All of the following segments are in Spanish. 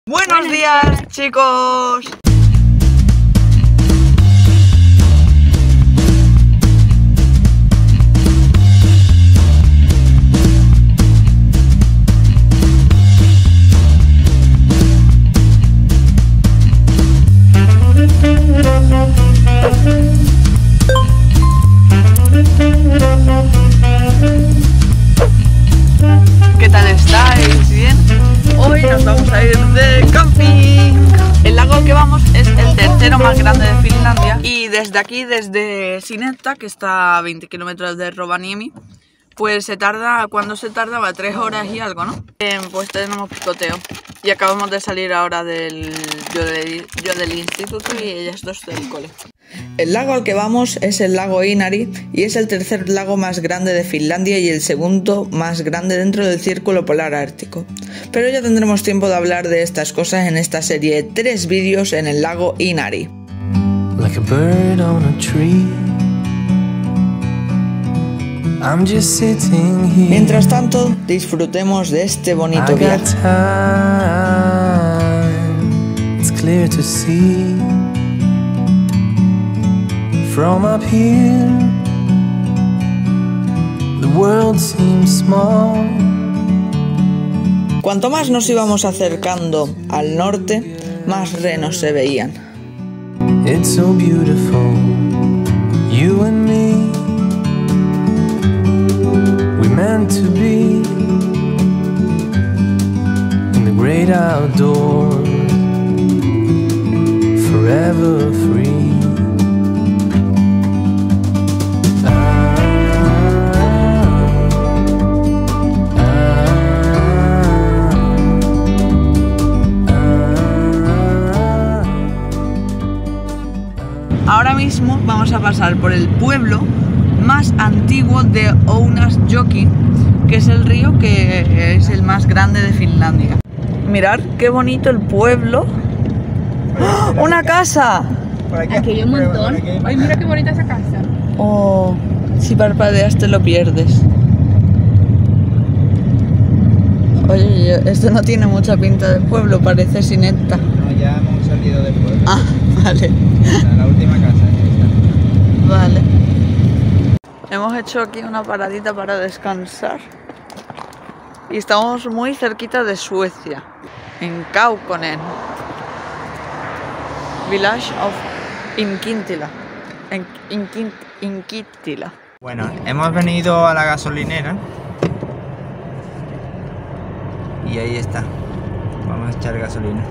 Buenos días, chicos. ¿Qué tal estáis? ¿Bien? Hoy nos vamos a ir de camping. El lago al que vamos es el tercero más grande de Finlandia y desde aquí, desde Sinetta, que está a 20 kilómetros de Rovaniemi, pues se tarda, cuando se tardaba 3 horas y algo, ¿no? Pues tenemos picoteo y acabamos de salir ahora yo del instituto y ellas dos del cole. El lago al que vamos es el lago Inari y es el tercer lago más grande de Finlandia y el segundo más grande dentro del Círculo Polar Ártico. Pero ya tendremos tiempo de hablar de estas cosas en esta serie de 3 vídeos en el lago Inari. Like a bird on a tree. I'm just sitting here. Mientras tanto, disfrutemos de este bonito viaje. It's clear to see. From up here, the world seems small. Cuanto más nos íbamos acercando al norte, más renos se veían. It's so beautiful, you and me. We meant to be in the great outdoors, forever free. Ahora mismo vamos a pasar por el pueblo más antiguo de Ounasjoki, que es el río que es el más grande de Finlandia. Mirad qué bonito el pueblo. ¡Oh! ¡Una casa! Aquí hay un montón. Ay, mira qué bonita esa casa. Oh, si parpadeas te lo pierdes. Oye, esto no tiene mucha pinta de pueblo, parece Sinetta. No, ya hemos salido del pueblo. Ah, vale. La última casa. Vale. Hemos hecho aquí una paradita para descansar. Y estamos muy cerquita de Suecia, en Kaukonen. Village of Inkittila. Inkittila. Bueno, hemos venido a la gasolinera. Y ahí está. Vamos a echar gasolina.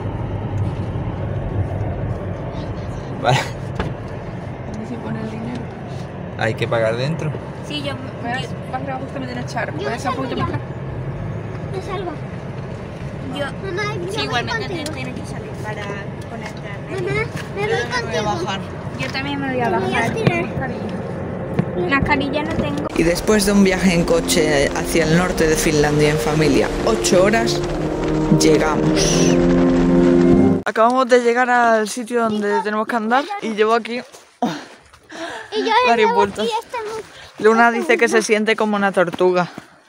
Vale. ¿Dónde se pone el dinero? Hay que pagar dentro. Sí, yo vas a justamente en el charco. ¿Puedes un poquito más acá? Te salvo. Sí, igualmente tienes que salir para conectar. Mamá, me voy contigo. Yo también me voy a bajar. Mascarilla no tengo. Y después de un viaje en coche hacia el norte de Finlandia en familia, 8 horas, llegamos. Acabamos de llegar al sitio donde tenemos que andar y llevo aquí Y yo varios vueltos. Luna dice que se siente como una tortuga.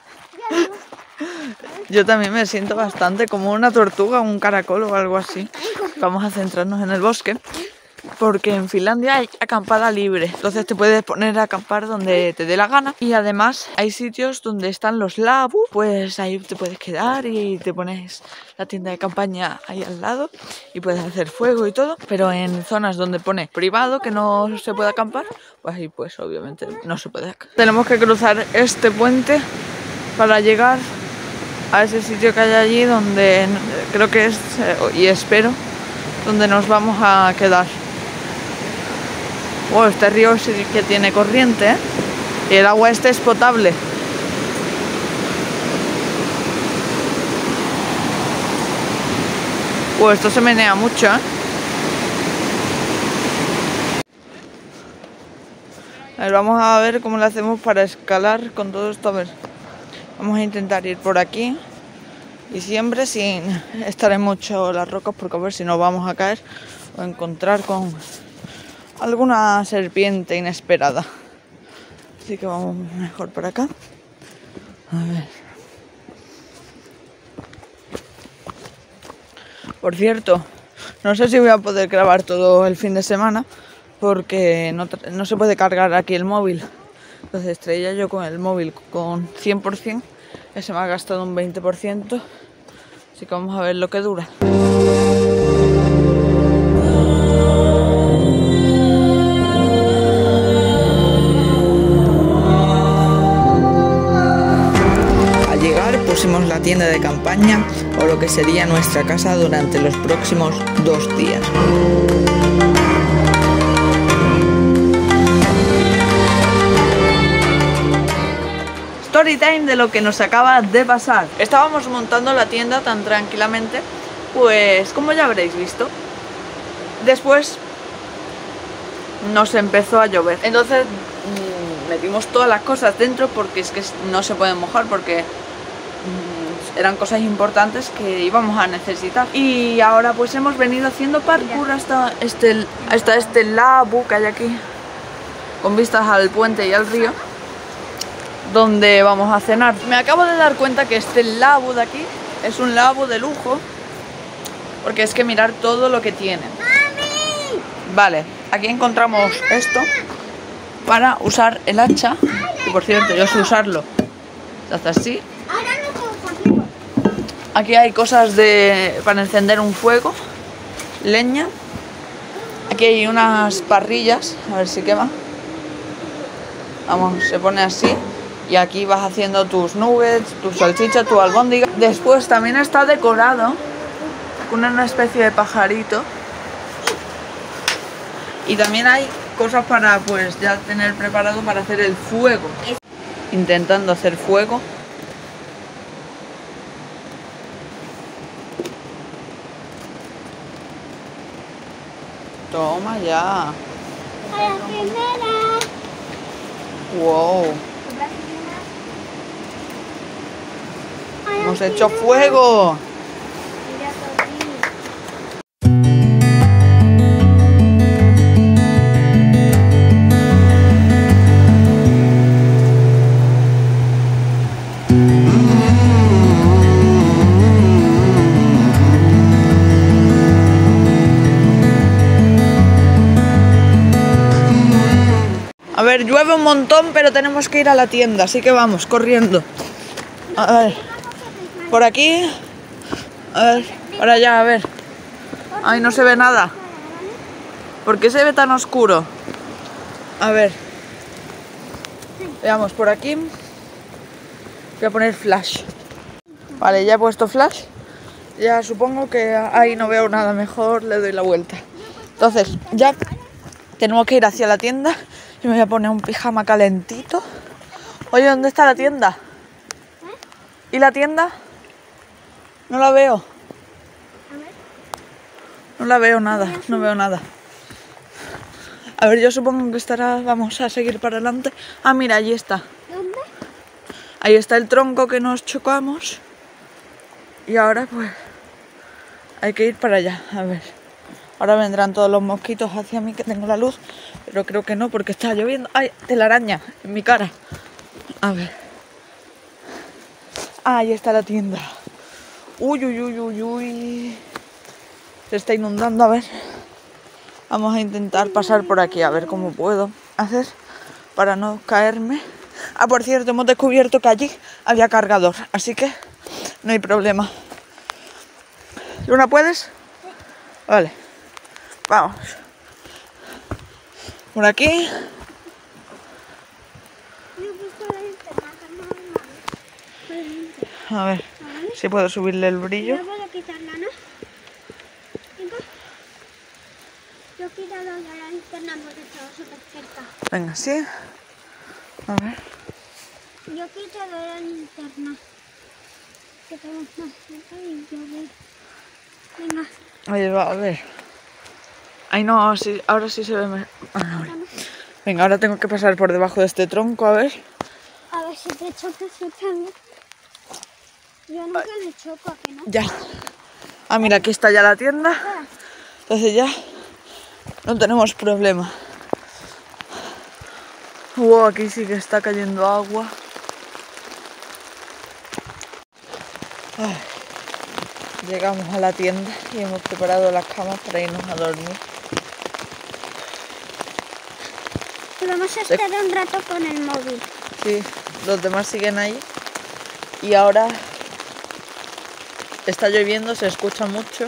Yo también me siento bastante como una tortuga, un caracol o algo así. Vamos a centrarnos en el bosque, porque en Finlandia hay acampada libre. Entonces te puedes poner a acampar donde te dé la gana. Y además hay sitios donde están los lavabos, pues ahí te puedes quedar y te pones la tienda de campaña ahí al lado y puedes hacer fuego y todo. Pero en zonas donde pone privado, que no se puede acampar, pues ahí pues obviamente no se puede. Tenemos que cruzar este puente para llegar a ese sitio que hay allí, donde creo que es, y espero, donde nos vamos a quedar. Wow, este río sí que tiene corriente, ¿eh? Y el agua este es potable. Wow, esto se menea mucho, ¿eh? A ver, vamos a ver cómo lo hacemos para escalar con todo esto. A ver, vamos a intentar ir por aquí y siempre sin estar en mucho las rocas, porque a ver si nos vamos a caer o encontrar con alguna serpiente inesperada. Así que vamos mejor por acá. A ver. Por cierto, no sé si voy a poder grabar todo el fin de semana porque no se puede cargar aquí el móvil. Entonces traía yo con el móvil con 100%, que se me ha gastado un 20%. Así que vamos a ver lo que dura. Al llegar pusimos la tienda de campaña o lo que sería nuestra casa durante los próximos 2 días. Story time de lo que nos acaba de pasar. Estábamos montando la tienda tan tranquilamente, pues como ya habréis visto, después nos empezó a llover. Entonces metimos todas las cosas dentro porque es que no se pueden mojar porque eran cosas importantes que íbamos a necesitar. Y ahora pues hemos venido haciendo parkour hasta este lago que hay aquí, con vistas al puente y al río, donde vamos a cenar. Me acabo de dar cuenta que este lavabo de aquí es un lavabo de lujo, porque es que mirar todo lo que tiene. Vale, aquí encontramos esto para usar el hacha, que por cierto yo sé usarlo. Se hace así. Aquí hay cosas para encender un fuego, leña. Aquí hay unas parrillas, a ver si quema. Vamos, se pone así. Y aquí vas haciendo tus nuggets, tu salchicha, tu albóndiga. Después también está decorado con una especie de pajarito. Y también hay cosas para pues ya tener preparado para hacer el fuego. Intentando hacer fuego. Toma ya. A la primera. Wow. Hemos hecho fuego. A ver, llueve un montón, pero tenemos que ir a la tienda, así que vamos, corriendo. A ver, por aquí. A ver, para allá, a ver. Ay, no se ve nada. ¿Por qué se ve tan oscuro? A ver. Veamos, por aquí. Voy a poner flash. Vale, ya he puesto flash. Ya supongo que ahí no veo nada mejor, le doy la vuelta. Entonces, ya tenemos que ir hacia la tienda. Yo me voy a poner un pijama calentito. Oye, ¿dónde está la tienda? ¿Y la tienda? No la veo. No la veo nada, no veo nada. A ver, yo supongo que estará... Vamos a seguir para adelante. Ah, mira, allí está. ¿Dónde? Ahí está el tronco que nos chocamos. Y ahora pues hay que ir para allá, a ver. Ahora vendrán todos los mosquitos hacia mí, que tengo la luz. Pero creo que no, porque está lloviendo. ¡Ay! Telaraña en mi cara. A ver. Ah, ahí está la tienda. Uy, uy, uy, uy, uy. Se está inundando, a ver. Vamos a intentar pasar por aquí, a ver cómo puedo hacer para no caerme. Ah, por cierto, hemos descubierto que allí había cargador, así que no hay problema. ¿Luna, puedes? Vale. Vamos. Por aquí. A ver si puedo subirle el brillo. No puedo quitarla, ¿no? Yo he quitado la linterna porque estaba súper cerca. Venga, sí. A ver. Yo he quitado la linterna. Que estamos más cerca y yo voy. Venga. Oye, va, a ver. Ay, no, sí, ahora sí se ve mejor. Venga, ahora tengo que pasar por debajo de este tronco, a ver. A ver si te chocas también. Yo nunca le choco, ¿a que no? Ya. Ah, mira, aquí está ya la tienda. Entonces ya no tenemos problema. Wow, aquí sí que está cayendo agua. Ay. Llegamos a la tienda y hemos preparado las camas para irnos a dormir. Y vamos a estar un rato con el móvil. Sí, los demás siguen ahí. Y ahora está lloviendo, se escucha mucho.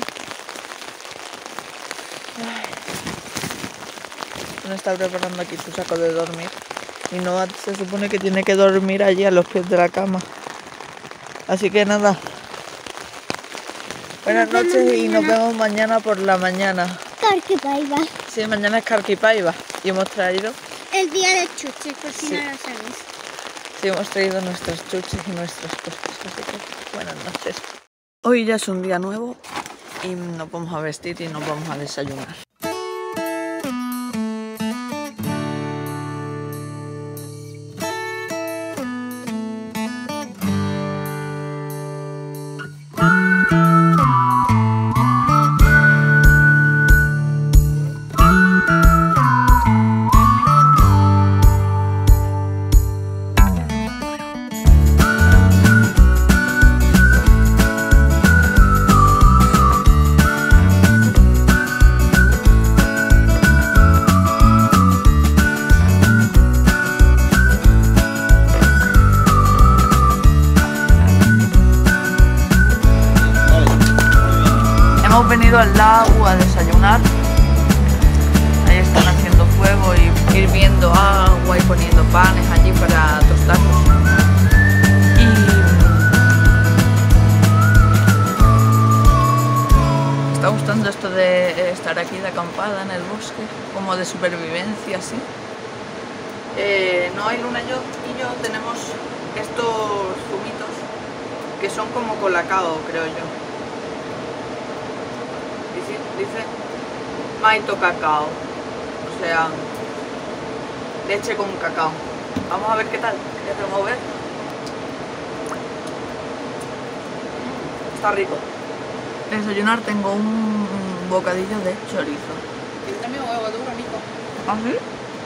No está preparando aquí su saco de dormir. Y Noah se supone que tiene que dormir allí a los pies de la cama. Así que nada. Buenas noches y nos vemos mañana por la mañana. Carquipaiba. Sí, mañana es Carquipaiba. Y hemos traído... El día de chuches, por si Sí. no lo sabéis. Sí, hemos traído nuestros chuches y nuestras cosas. Así que buenas noches. Hoy ya es un día nuevo y nos vamos a vestir y nos vamos a desayunar. Hemos venido al lago a desayunar. Ahí están haciendo fuego y hirviendo agua y poniendo panes allí para tostarlos. Y me está gustando esto de estar aquí de acampada en el bosque, como de supervivencia, así. No hay Luna y yo tenemos estos zumitos que son como colacao, creo yo. Dice maito cacao, o sea, leche con cacao. Vamos a ver qué tal, voy a remover. Está rico. Para desayunar tengo un bocadillo de chorizo. Yo también huevo duro, Nico. ¿Ah, sí?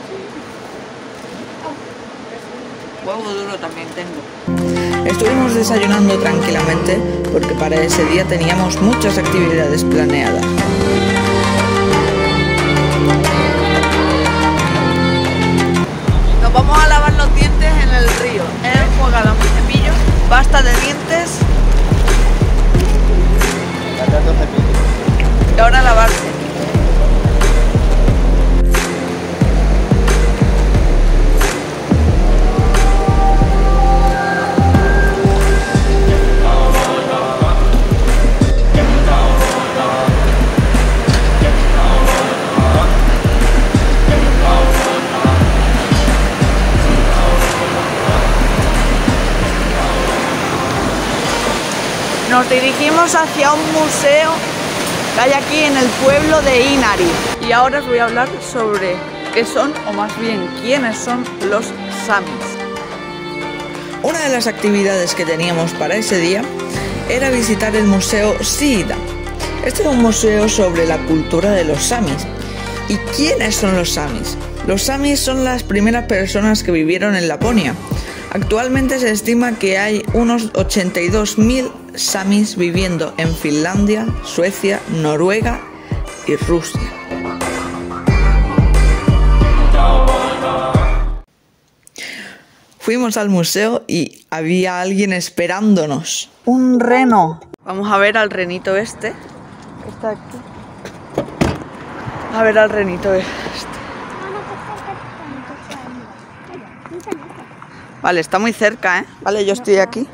Huevo duro también tengo. Estuvimos desayunando tranquilamente porque para ese día teníamos muchas actividades planeadas. Nos vamos a lavar los dientes en el río. Enjuagamos mi cepillo, pasta de dientes y ahora lavarse. Nos dirigimos hacia un museo que hay aquí en el pueblo de Inari. Y ahora os voy a hablar sobre qué son, o más bien quiénes son los samis. Una de las actividades que teníamos para ese día era visitar el museo Sida. Este es un museo sobre la cultura de los samis. ¿Y quiénes son los samis? Los samis son las primeras personas que vivieron en Laponia. Actualmente se estima que hay unos 82.000 samis viviendo en Finlandia, Suecia, Noruega y Rusia. Fuimos al museo y había alguien esperándonos. ¡Un reno! Vamos a ver al renito este, que está aquí. A ver al renito este. Vale, está muy cerca, ¿eh? Vale, yo estoy aquí.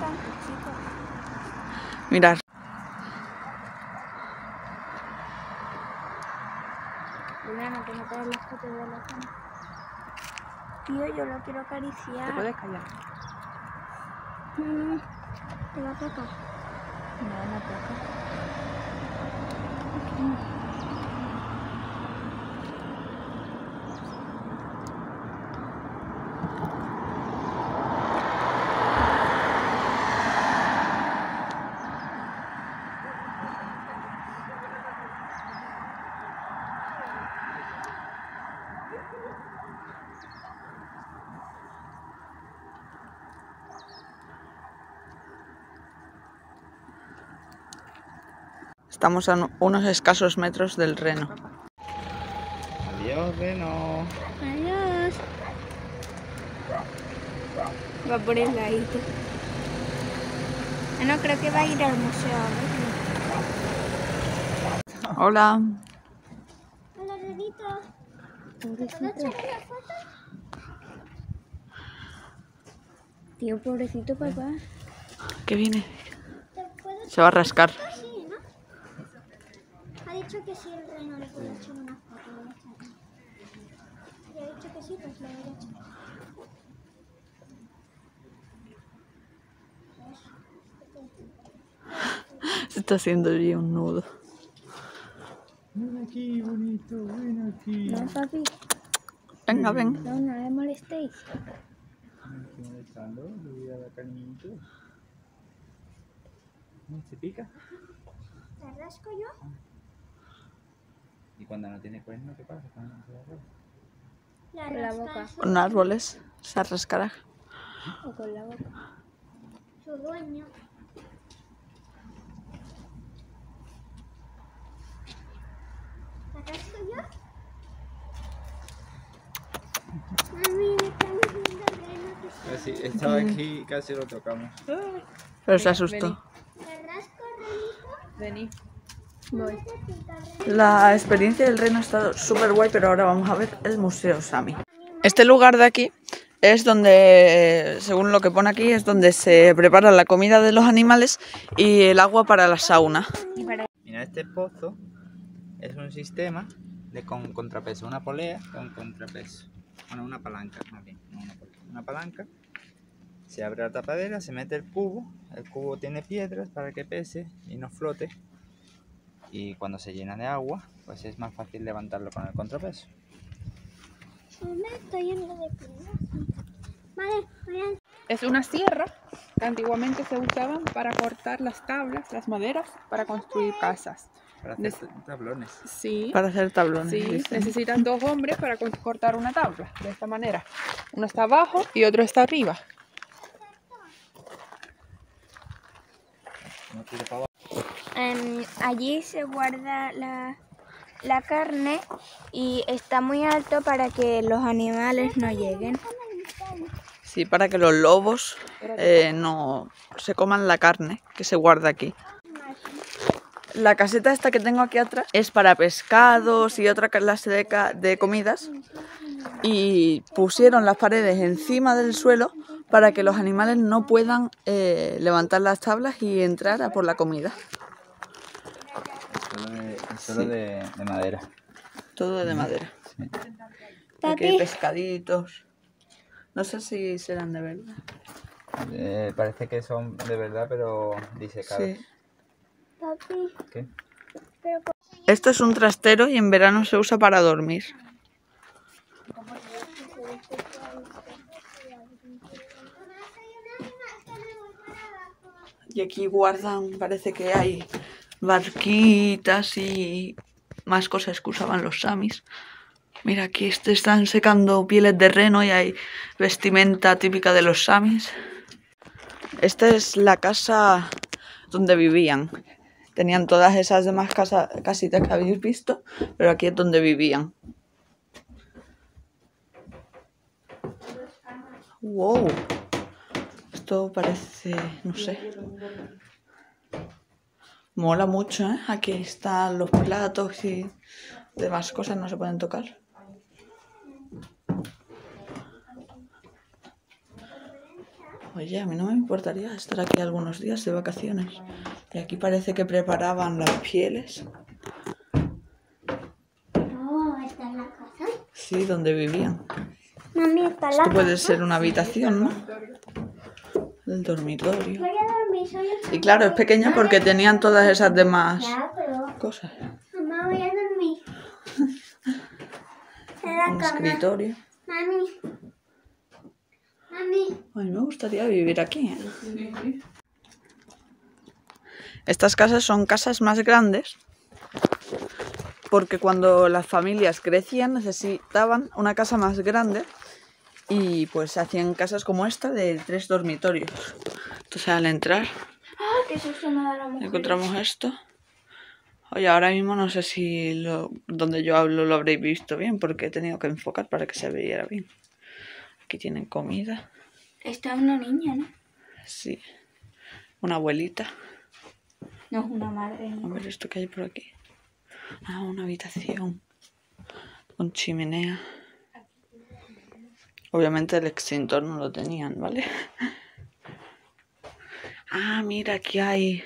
Mirad. Juliana, que no te das las fotos de la cama. Tío, yo lo quiero acariciar. ¿Te puedes callar? ¿Te va a tocar? No, no toca. Estamos a unos escasos metros del reno. Adiós, reno. Adiós. Va por el ladito. No creo que va a ir al museo. Hola. Hola, renito. ¿Puedo echarle la foto? Tío, pobrecito papá. ¿Qué viene? ¿Te puedo Se va a rascar. Sí, ¿no? Ha dicho que sí, el reno le puede echar una foto. Le ha dicho que sí, pues le voy a echar. Se está haciendo allí un nudo. Ven aquí, bonito, ven aquí. No, papi. Venga, ven. No, no le molestéis. Me estoy molestando, le voy a dar cariñito. ¿Se pica? ¿Te rasco yo? ¿Y cuando no tiene cuerno, qué pasa? Cuando no se la rasca. Con la boca. Con árboles se rascará. O con la boca. Su dueño. ¿La rasco yo? Mami, me estamos viendo el reno que está. Sí, estaba aquí y casi lo tocamos. Pero se asustó. ¿Te rasco, renito? Vení. Voy. La experiencia del reno ha estado súper guay, pero ahora vamos a ver el Museo Sami. Este lugar de aquí es donde, según lo que pone aquí, es donde se prepara la comida de los animales y el agua para la sauna. Mira, este pozo es un sistema de con contrapeso, una polea con contrapeso. Bueno, una palanca, más bien, no una polea. Una palanca, se abre la tapadera, se mete el cubo tiene piedras para que pese y no flote. Y cuando se llena de agua, pues es más fácil levantarlo con el contrapeso. ¿Dónde está lleno de piedras? Vale, voy a... Es una sierra que antiguamente se usaban para cortar las tablas, las maderas, para construir casas. Para hacer tablones. Sí. Para hacer tablones. Sí, dicen. necesitan 2 hombres para cortar una tabla, de esta manera. Uno está abajo y otro está arriba. No tire para abajo. Allí se guarda la carne y está muy alto para que los animales no lleguen. Sí, para que los lobos no se coman la carne que se guarda aquí. La caseta esta que tengo aquí atrás es para pescados y otra clase de comidas. Y pusieron las paredes encima del suelo para que los animales no puedan levantar las tablas y entrar a por la comida. Solo de madera. Todo de madera. Sí. Aquí hay pescaditos. No sé si serán de verdad. Parece que son de verdad, pero disecados. Sí. Papi, ¿Qué? Esto es un trastero y en verano se usa para dormir. Y aquí guardan, parece que hay barquitas y más cosas que usaban los samis. Mira, aquí están secando pieles de reno y hay vestimenta típica de los samis. Esta es la casa donde vivían. Tenían todas esas demás casitas que habéis visto, pero aquí es donde vivían. ¡Wow! Esto parece, no sé. Mola mucho, ¿eh? Aquí están los platos y demás cosas no se pueden tocar. Oye, a mí no me importaría estar aquí algunos días de vacaciones. Y aquí parece que preparaban las pieles. no, está en la casa. Sí, donde vivían. Mami, está en la Esto puede casa. ser una habitación, ¿no? El dormitorio. Voy a dormir, soy el... Y claro, es pequeña porque tenían todas esas demás Ya, pero... cosas. Mamá, voy a dormir. En la Un cama. escritorio. Mami. Mami. A mí me gustaría vivir aquí, ¿eh? Estas casas son casas más grandes porque cuando las familias crecían necesitaban una casa más grande y pues se hacían casas como esta de 3 dormitorios. Entonces al entrar Ah, qué susto me da la mujer. encontramos esto. Oye, ahora mismo no sé si donde yo hablo lo habréis visto bien, porque he tenido que enfocar para que se viera bien. Aquí tienen comida. Esta es una niña, ¿no? Sí. Una abuelita. No es una madre. A ver esto que hay por aquí. Ah, una habitación. Con chimenea. Obviamente el extintor no lo tenían, ¿vale? Ah, mira, aquí hay...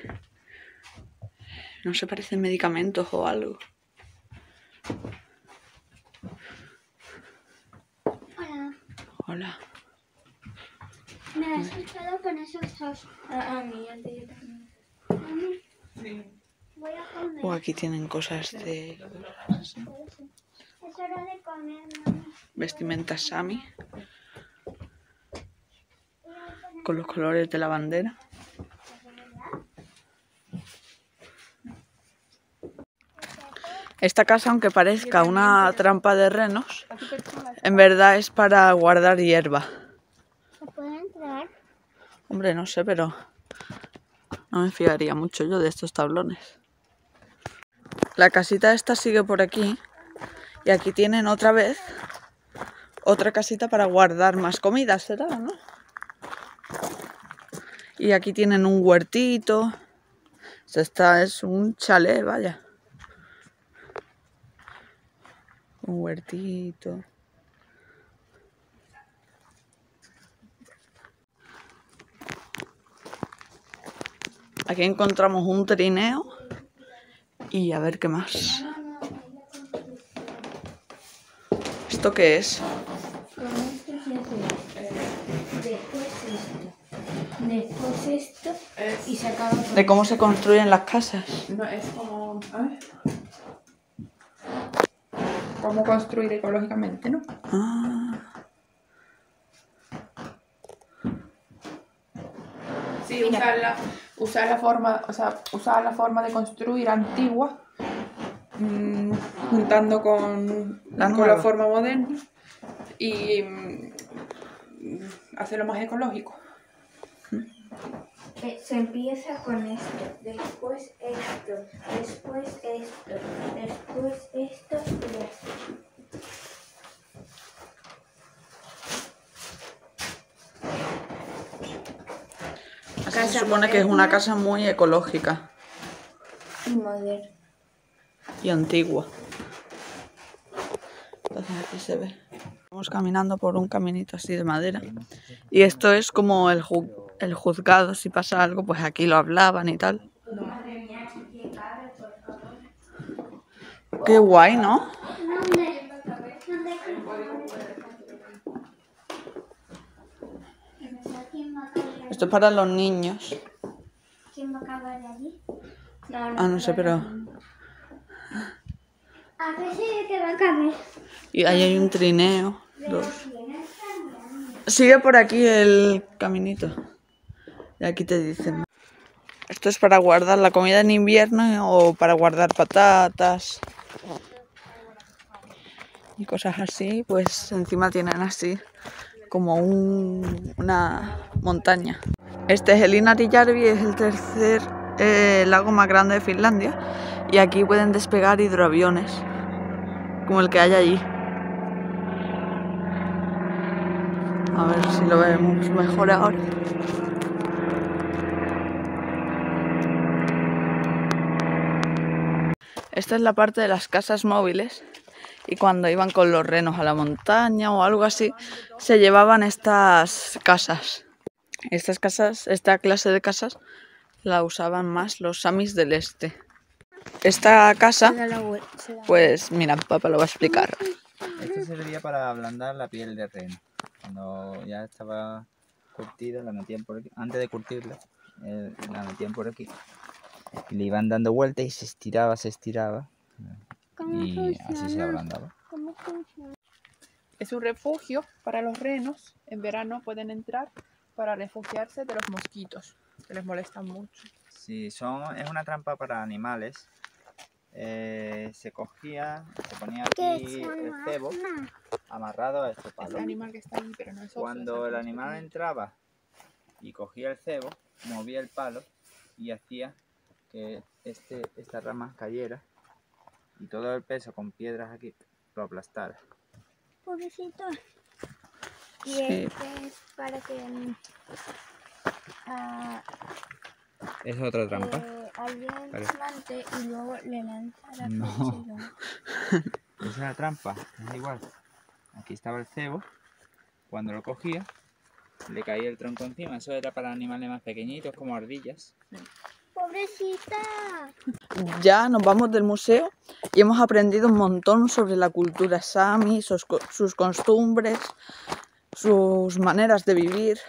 No sé, parecen medicamentos o algo. Hola, Hola. me has asustado con esos dos. A mí, antes yo también. Mami, voy a comer. O aquí tienen cosas de... Es hora de comer, mami. Vestimenta Sami. Con los colores de la bandera. Esta casa, aunque parezca una trampa de renos, en verdad es para guardar hierba. ¿Se puede entrar? Hombre, no sé, pero no me fiaría mucho yo de estos tablones. La casita esta sigue por aquí y aquí tienen otra vez otra casita para guardar más comida, será, ¿no? Y aquí tienen un huertito. Esta es un chalet, vaya. Un huertito. Aquí encontramos un trineo. Y a ver qué más. ¿Esto qué es? Con esto se hace. Después esto. Y se acaba con... De cómo se construyen las casas. No, es como... A ver. Cómo construir ecológicamente, ¿no? Ah, Sí, usar la forma, o sea, usar la forma de construir antigua, juntando con la nueva. forma moderna y hacerlo más ecológico. Se empieza con esto, después esto, después esto, después esto y esto. así se supone que es una casa muy ecológica Y moderno. y antigua. Entonces aquí se ve. Vamos caminando por un caminito así de madera. Y esto es como el juzgado. Si pasa algo, pues aquí lo hablaban y tal. Qué guay, ¿no? ¿Dónde? ¿Quién va a caber? Esto es para los niños. ¿Quién va a caber allí? Ah, no sé, pero... A ver si que va a caber. Y ahí hay un trineo. Dos. Sigue por aquí el caminito. Y aquí te dicen. Esto es para guardar la comida en invierno o para guardar patatas. Y cosas así. Pues encima tienen así como una montaña. Este es el Inarijärvi, es el tercer lago más grande de Finlandia. Y aquí pueden despegar hidroaviones, como el que hay allí. A ver si lo vemos mejor ahora. Esta es la parte de las casas móviles. Y cuando iban con los renos a la montaña o algo así, se llevaban estas casas. Esta clase de casas la usaban más los samis del este. Esta casa, pues mira, papá lo va a explicar. Esto servía para ablandar la piel de reno. Cuando ya estaba curtida, la metían por aquí. Antes de curtirla, la metían por aquí. Y le iban dando vueltas y se estiraba. Y así se ablandaba. ¿Cómo funciona? Es un refugio para los renos. En verano pueden entrar para refugiarse de los mosquitos, que les molestan mucho. Sí, es una trampa para animales. Se ponía aquí el cebo amarrado a este Ese palo. animal que está ahí, pero no es oso. Cuando el animal entraba y cogía el cebo, movía el palo y hacía que esta rama cayera y todo el peso con piedras aquí lo aplastara. Pobrecito. Y Sí. este es para que Es otra trampa. alguien Vale. plante y luego le lanza la No. flecha y luego- Esa es la trampa, es igual. Aquí estaba el cebo, cuando lo cogía, le caía el tronco encima. Eso era para animales más pequeñitos, como ardillas. Pobrecita. Ya nos vamos del museo y hemos aprendido un montón sobre la cultura sami, sus costumbres, sus maneras de vivir.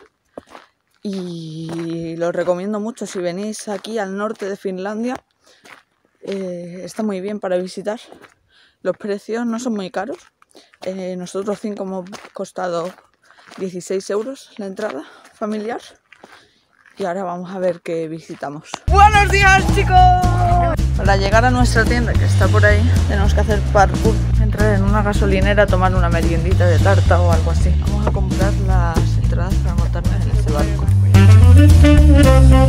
Y lo recomiendo mucho si venís aquí al norte de Finlandia. Está muy bien para visitar. Los precios no son muy caros. Nosotros 5 hemos costado 16 euros la entrada familiar. Y ahora vamos a ver qué visitamos. ¡Buenos días, chicos! Para llegar a nuestra tienda, que está por ahí, tenemos que hacer parkour, entrar en una gasolinera, tomar una meriendita de tarta o algo así. Vamos a comprar las entradas para montarnos en ese barco.